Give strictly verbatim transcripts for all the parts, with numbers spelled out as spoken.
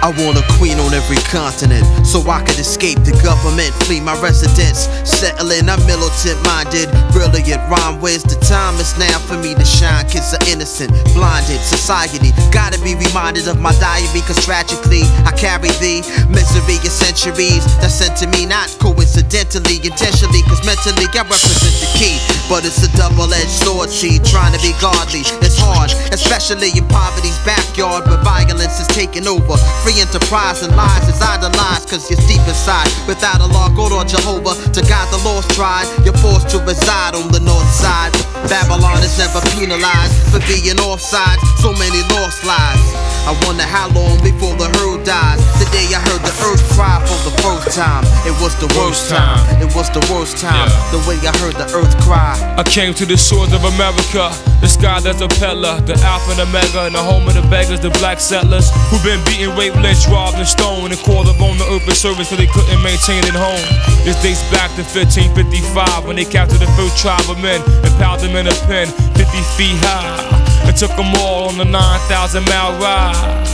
I want a queen on every continent, so I could escape the government, flee my residence, settle in. I'm militant-minded, brilliant rhyme. Where's the time? It's now for me to shine. Kids are innocent, blinded. Society gotta be reminded of my diary, cause tragically I carry the misery of centuries that's sent to me, not coincidentally, intentionally, cause mentally I represent the key. But it's a double-edged sword, see, trying to be godly. It's hard, especially in poverty's backyard, where violence is taking over. Free enterprise and lies is idolized, cause you're deep inside. Without a law, God or Jehovah, to guide the lost tribe, you're forced to reside on the north side. Babylon is never penalized for being offside. So many lost lives. I wonder how long before the herd dies. The day I heard the earth cry for the first time, it was the worst time. It was the worst time. Yeah. The way I heard the earth cry. I came to the shores of America, the sky that's a peddler, the Alpha and Omega, and the home of the beggars, the black settlers who've been beaten, raped, lynched, robbed, and stoned, and called upon the earth for service till they couldn't maintain it home. This dates back to fifteen fifty-five when they captured the first tribe of men and piled them in a pen fifty feet high. And took them all on a nine thousand mile ride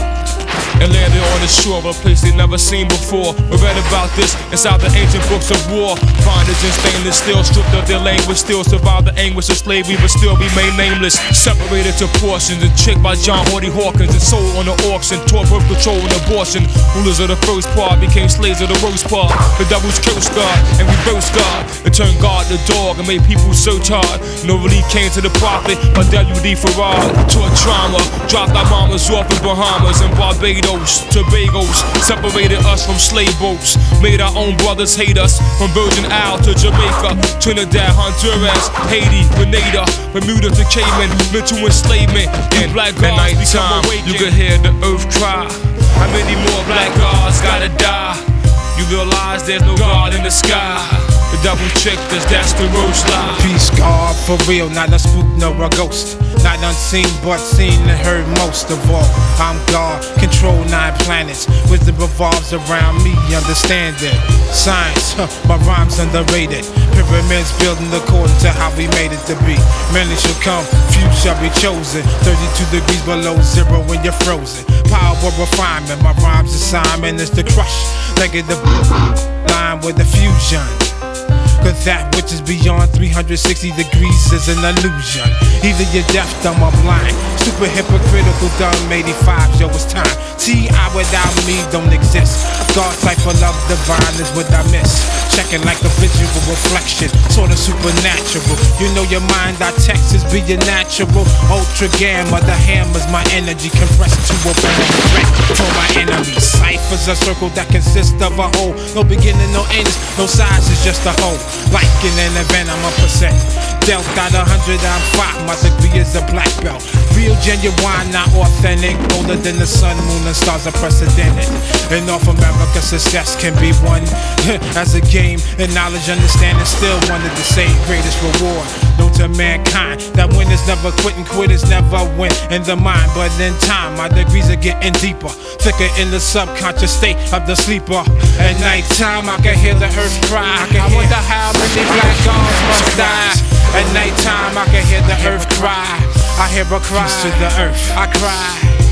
and landed on the shore of a place they never seen before. We read about this inside the ancient books of war. Bondage and stainless steel, stripped of their language, still survived the anguish of slavery, but still remain nameless. Separated to portions and tricked by John Hardy Hawkins and sold on the auction. Taught birth control and abortion. Rulers of the first part became slaves of the worst part. The devils cursed God and reversed God, and turned God to dog and made people search hard. No relief came to the prophet, but W D Farad taught trauma, dropped our mamas off in Bahamas and Barbados. Tobagos separated us from slave boats, made our own brothers hate us. From Virgin Isle to Jamaica, Trinidad, Honduras, Haiti, Grenada, Bermuda to Cayman, mental enslavement. In black gods become awakened. You could hear the earth cry. How many more black gods gotta die? You realize there's no God in the sky. The devil tricked us, that's the roast lie. Peace, God, for real, not a spook nor a ghost. Not unseen, but seen and heard most of all. I'm God, control nine planets. Wisdom revolves around me, understand it. Science, huh, my rhymes underrated. Pyramids building according to how we made it to be. Many shall come, few shall be chosen. thirty-two degrees below zero when you're frozen. Power of refinement, my rhymes assignment is to crush. Negative line with a fusion. Cause that which is beyond three hundred sixty degrees is an illusion. Either you're deaf, dumb, or blind. Super hypocritical, dumb, eighty-five, yo, it's time. T I without me don't exist. God's type of love divine is what I miss. Checking like a visual reflection, sorta supernatural. You know your mind, our text is being natural. Ultra gamma, the hammer's my energy compressed to a threat for my enemies. Cypher's a circle that consists of a whole. No beginning, no ends, no size, it's just a whole. Like in an event, I'm a percent. Dealt out a hundred, I'm five. My degree is a black belt. Real, genuine, not authentic. Older than the sun, moon, and stars are precedented. In North America, success can be won as a game. And knowledge, understanding, still one of the same greatest reward. Known to mankind, that winners never quit and quitters never win in the mind. But in time, my degrees are getting deeper, thicker in the subconscious state of the sleeper. At night time, I can hear the earth cry. I, can I hear wonder how many black gods must die. At night time, I can hear the earth cry. I hear a cry to the earth. I cry.